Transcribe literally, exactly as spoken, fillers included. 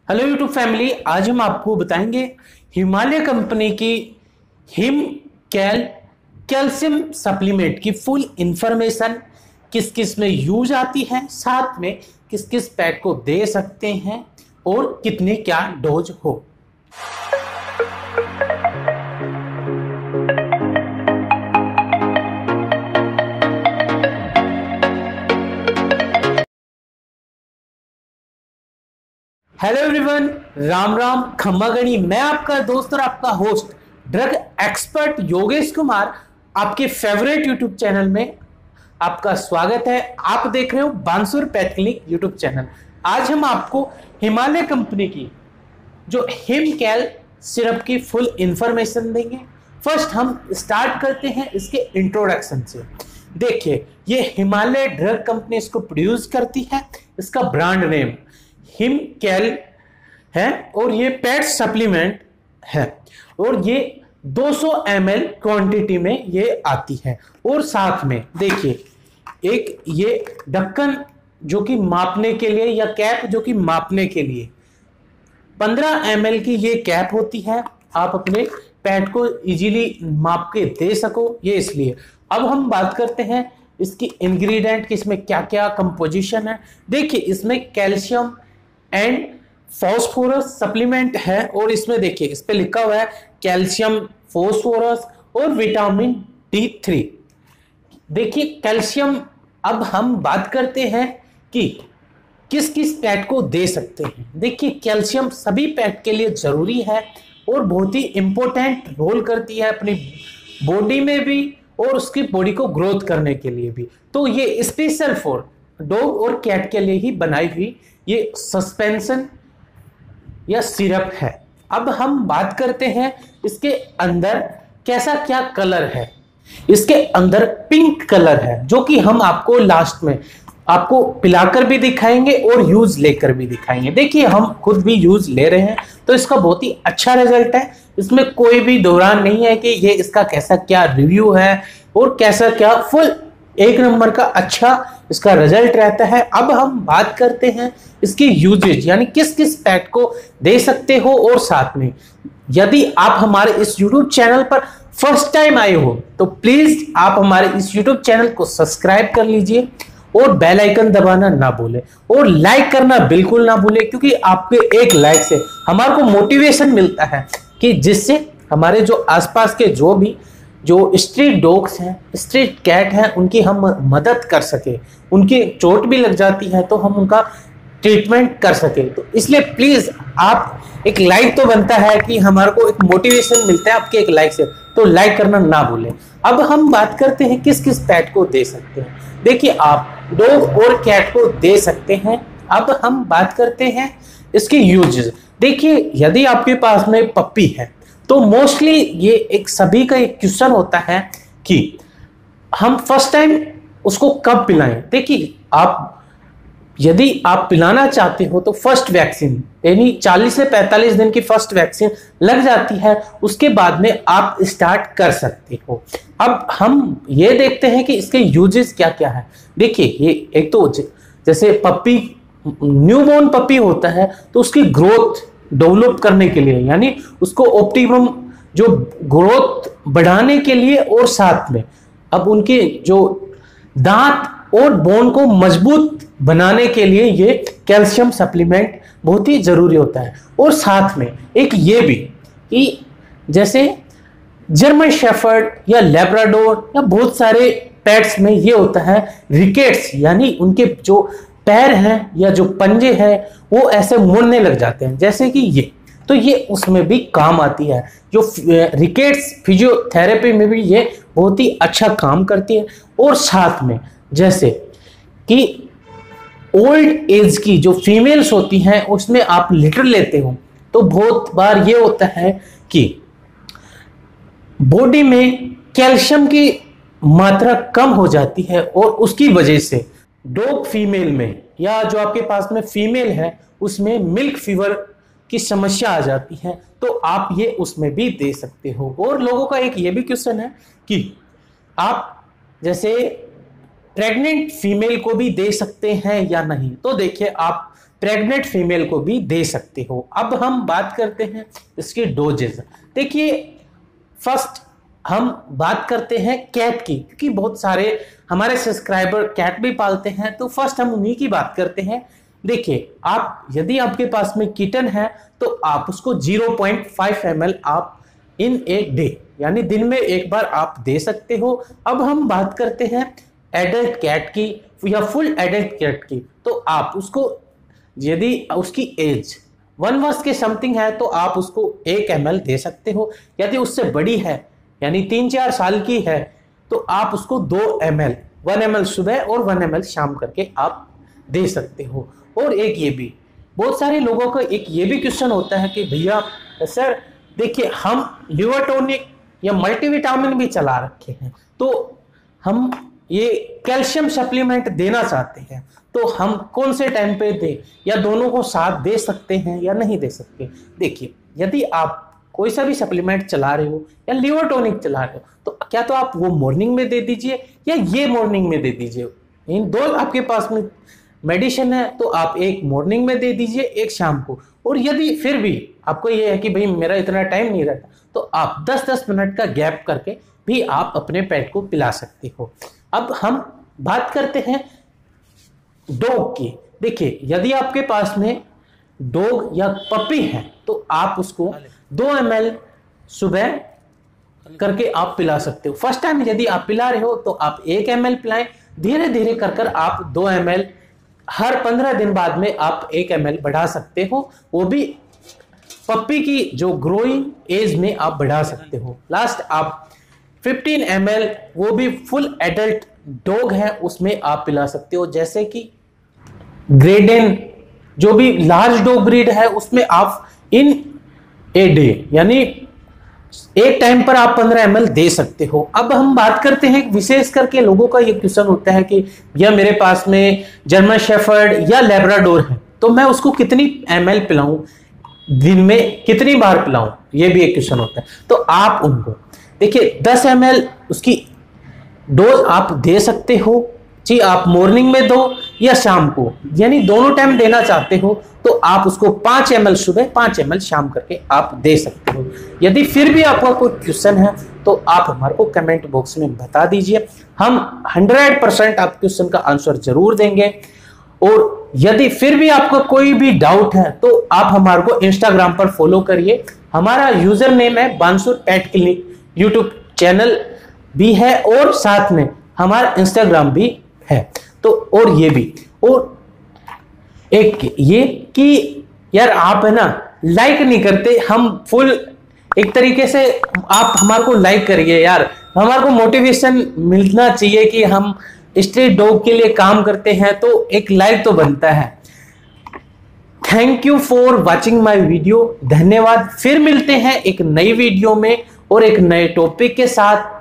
Hello YouTube family, आज हम आपको बताएंगे हिमालय कंपनी की हिम कैल कैल्शियम सप्लीमेंट की फुल इंफॉर्मेशन, किस किस में यूज आती है, साथ में किस किस पैक को दे सकते हैं और कितने क्या डोज हो। हेलो एवरीवन, राम राम खम्मा गणी। मैं आपका दोस्त और आपका host drug expert Yogesh Kumar आपके फेवरेट यूट्यूब चैनल में आपका स्वागत है। आप देख रहे हो Bansur pet clinic YouTube channel. आज हम आपको हिमालय कंपनी की जो हिम कैल सिरप की फुल इंफॉर्मेशन देंगे। फर्स्ट हम स्टार्ट करते हैं इसके इंट्रोडक्शन से। देखिए, ये हिमालय ड्रग कंपनी इसको प्रोड्यूस करती है। इसका ब्रांड नेम हिम कैल है और ये पेट सप्लीमेंट है और ये दो सौ एम एल क्वांटिटी में ये आती है। और साथ में देखिए एक ये ढक्कन जो कि मापने के लिए, या कैप जो कि मापने के लिए पंद्रह एम एल की ये कैप होती है। आप अपने पेट को इजीली माप के दे सको, ये इसलिए। अब हम बात करते हैं इसकी इंग्रेडिएंट कि इसमें क्या क्या कंपोजिशन है। देखिए, इसमें कैल्शियम एंड फॉस्फोरस सप्लीमेंट है और इसमें देखिए इस पे लिखा हुआ है कैल्शियम, फॉस्फोरस और विटामिन डी थ्री। देखिए कैल्शियम, अब हम बात करते हैं कि किस किस पेट को दे सकते हैं। देखिए कैल्शियम सभी पेट के लिए जरूरी है और बहुत ही इंपॉर्टेंट रोल करती है अपनी बॉडी में भी और उसकी बॉडी को ग्रोथ करने के लिए भी। तो ये स्पेशल फॉर डॉग और कैट के लिए ही बनाई हुई ये सस्पेंशन या सिरप है। अब हम बात करते हैं इसके अंदर कैसा क्या कलर है। इसके अंदर पिंक कलर है जो कि हम आपको लास्ट में आपको पिलाकर भी दिखाएंगे और यूज लेकर भी दिखाएंगे। देखिए हम खुद भी यूज ले रहे हैं तो इसका बहुत ही अच्छा रिजल्ट है। इसमें कोई भी दौरान नहीं है कि ये इसका कैसा क्या रिव्यू है और कैसा क्या, फुल एक नंबर का अच्छा इसका रिजल्ट रहता है। अब हम बात करते हैं इसकी यूजेज, यानी किस किस पेट को दे सकते हो। और साथ में यदि आप हमारे इस यूट्यूब चैनल पर फर्स्ट टाइम आए हो तो प्लीज आप हमारे इस यूट्यूब चैनल को सब्सक्राइब कर लीजिए और बेल आइकन दबाना ना भूलें और लाइक करना बिल्कुल ना भूलें, क्योंकि आपके एक लाइक से हमारे को मोटिवेशन मिलता है कि जिससे हमारे जो आसपास के जो भी जो स्ट्रीट डॉग्स हैं, स्ट्रीट कैट हैं, उनकी हम मदद कर सके। उनकी चोट भी लग जाती है तो हम उनका ट्रीटमेंट कर सके। तो इसलिए प्लीज आप, एक लाइक तो बनता है कि हमारे को एक मोटिवेशन मिलता है आपके एक लाइक से, तो लाइक करना ना भूलें। अब हम बात करते हैं किस किस पेट को दे सकते हैं। देखिए आप डॉग और कैट को दे सकते हैं। अब हम बात करते हैं इसके यूजेस। देखिए यदि आपके पास में पप्पी है तो मोस्टली ये एक सभी का एक क्वेश्चन होता है कि हम फर्स्ट टाइम उसको कब पिलाएं। देखिए आप यदि आप पिलाना चाहते हो तो फर्स्ट वैक्सीन यानी चालीस से पैंतालीस दिन की फर्स्ट वैक्सीन लग जाती है, उसके बाद में आप स्टार्ट कर सकते हो। अब हम ये देखते हैं कि इसके यूजेस क्या क्या है। देखिए ये एक तो जैसे पप्पी, न्यूबॉर्न पप्पी होता है तो उसकी ग्रोथ डेवलप करने के लिए, यानी उसको ऑप्टिमम जो ग्रोथ बढ़ाने के लिए, और साथ में अब उनके जो दांत और बोन को मजबूत बनाने के लिए ये कैल्शियम सप्लीमेंट बहुत ही जरूरी होता है। और साथ में एक ये भी कि जैसे जर्मन शेफर्ड या लैब्राडोर या बहुत सारे पेट्स में ये होता है रिकेट्स, यानी उनके जो पैर हैं या जो पंजे हैं वो ऐसे मुड़ने लग जाते हैं, जैसे कि ये। तो ये उसमें भी काम आती है। जो रिकेट्स फिजियोथेरेपी में भी ये बहुत ही अच्छा काम करती है। और साथ में जैसे कि ओल्ड एज की जो फीमेल्स होती हैं उसमें आप लिटर लेते हो तो बहुत बार ये होता है कि बॉडी में कैल्शियम की मात्रा कम हो जाती है और उसकी वजह से डॉग फीमेल में, या जो आपके पास में फीमेल है उसमें मिल्क फीवर की समस्या आ जाती है, तो आप ये उसमें भी दे सकते हो। और लोगों का एक ये भी क्वेश्चन है कि आप जैसे प्रेग्नेंट फीमेल को भी दे सकते हैं या नहीं। तो देखिए आप प्रेग्नेंट फीमेल को भी दे सकते हो। अब हम बात करते हैं इसकी डोजेज। देखिए फर्स्ट हम बात करते हैं कैट की, क्योंकि बहुत सारे हमारे सब्सक्राइबर कैट भी पालते हैं, तो फर्स्ट हम उन्हीं की बात करते हैं। देखिए आप यदि आपके पास में किटन है तो आप उसको zero point five M L आप इन ए डे यानी दिन में एक बार आप दे सकते हो। अब हम बात करते हैं एडल्ट कैट की या फुल एडल्ट कैट की, तो आप उसको यदि उसकी एज वन वर्ष के समथिंग है तो आप उसको एक एम एल दे सकते हो। यदि उससे बड़ी है यानी तीन चार साल की है तो आप उसको दो M L one M L सुबह और वन एम एल शाम करके आप दे सकते हो। और एक ये भी बहुत सारे लोगों का एक ये भी क्वेश्चन होता है कि भैया सर देखिए हम लिवर टॉनिक या मल्टीविटामिन भी चला रखे हैं, तो हम ये कैल्शियम सप्लीमेंट देना चाहते हैं, तो हम कौन से टाइम पे दें या दोनों को साथ दे सकते हैं या नहीं दे सकते। देखिए यदि आप कोई सा भी सप्लीमेंट चला रहे हो या लिवर टॉनिक चला रहे हो तो क्या तो आप वो मॉर्निंग में दे दीजिए या ये मॉर्निंग में दे दीजिए। इन दो आपके पास में मेडिसिन है तो आप एक मॉर्निंग में दे दीजिए एक शाम को। और यदि फिर भी आपको ये है कि भाई मेरा इतना टाइम नहीं रहता तो आप दस दस मिनट का गैप करके भी आप अपने पेट को पिला सकते हो। अब हम बात करते हैं डॉग की। देखिए यदि आपके पास में डॉग या पपी है तो आप उसको दो एम एल सुबह करके आप पिला सकते हो। फर्स्ट टाइम यदि आप पिला रहे हो तो आप एक एम एल पिलाएं, धीरे धीरे कर कर आप दो एम एल हर पंद्रह दिन बाद में आप एक एम एल बढ़ा सकते हो। वो भी पप्पी की जो ग्रोइंग एज में आप बढ़ा सकते हो। लास्ट आप फिफ्टीन एम एल वो भी फुल एडल्ट डॉग है उसमें आप पिला सकते हो। जैसे कि ग्रेडन जो भी लार्ज डॉग ब्रीड है उसमें आप इन ए डे यानी एक टाइम पर आप पंद्रह एम एल दे सकते हो। अब हम बात करते हैं विशेष करके लोगों का ये क्वेश्चन होता है कि या मेरे पास में जर्मन शेफर्ड या लेब्राडोर है तो मैं उसको कितनी एम एल पिलाऊं, दिन में कितनी बार पिलाऊं, ये भी एक क्वेश्चन होता है। तो आप उनको देखिए दस एम एल उसकी डोज आप दे सकते हो जी। आप मॉर्निंग में दो या शाम को, यानी दोनों टाइम देना चाहते हो तो आप उसको पाँच एम एल सुबह पाँच एम एल शाम करके आप दे सकते हो। यदि फिर भी आपका कोई क्वेश्चन है तो आप हमारे को कमेंट बॉक्स में बता दीजिए, हम हंड्रेड परसेंट आप क्वेश्चन का आंसर जरूर देंगे। और यदि फिर भी आपको कोई भी डाउट है तो आप हमारे को इंस्टाग्राम पर फॉलो करिए। हमारा यूजर नेम है Bansur pet clinic, YouTube channel भी है और साथ में हमारा इंस्टाग्राम भी है। तो और ये भी और एक ये कि यार आप है ना लाइक नहीं करते, हम फुल एक तरीके से आप हमारे को लाइक करिए यार, हमारे को मोटिवेशन मिलना चाहिए कि हम स्ट्रीट डॉग के लिए काम करते हैं, तो एक लाइक तो बनता है। Thank you for watching my video, धन्यवाद। फिर मिलते हैं एक नई वीडियो में और एक नए टॉपिक के साथ।